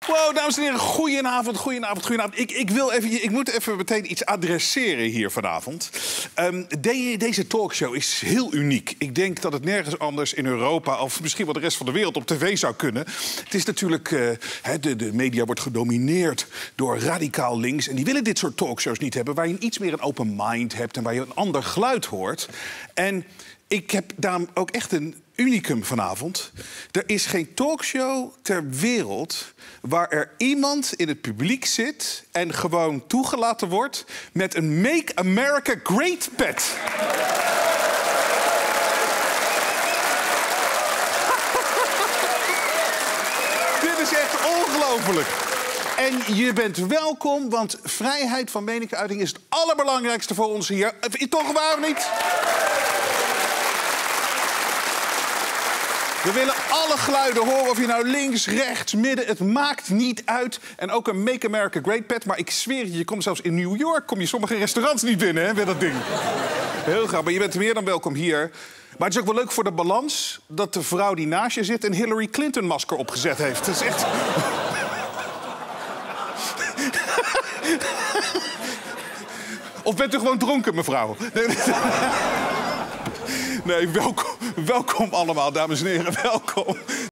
Wow, dames en heren, goedenavond, goedenavond, goedenavond. Ik moet even meteen iets adresseren hier vanavond. Deze talkshow is heel uniek. Ik denk dat het nergens anders in Europa, of misschien wel de rest van de wereld, op tv zou kunnen. Het is natuurlijk, de media wordt gedomineerd door radicaal links. En die willen dit soort talkshows niet hebben, waar je iets meer een open mind hebt en waar je een ander geluid hoort. En ik heb daarom ook echt een unicum vanavond. Er is geen talkshow ter wereld waar er iemand in het publiek zit en gewoon toegelaten wordt met een Make America Great pet. Dit is echt ongelooflijk. En je bent welkom, want vrijheid van meningsuiting is het allerbelangrijkste voor ons hier. Toch waar of niet? We willen alle geluiden horen, of je nou links, rechts, midden, het maakt niet uit. En ook een Make America Great pet, maar ik zweer je komt zelfs in New York, kom je sommige restaurants niet binnen, hè, met dat ding. Heel graag, maar je bent meer dan welkom hier. Maar het is ook wel leuk voor de balans dat de vrouw die naast je zit een Hillary Clinton-masker opgezet heeft. Dat is echt... Of bent u gewoon dronken, mevrouw? Nee, welkom allemaal, dames en heren, welkom.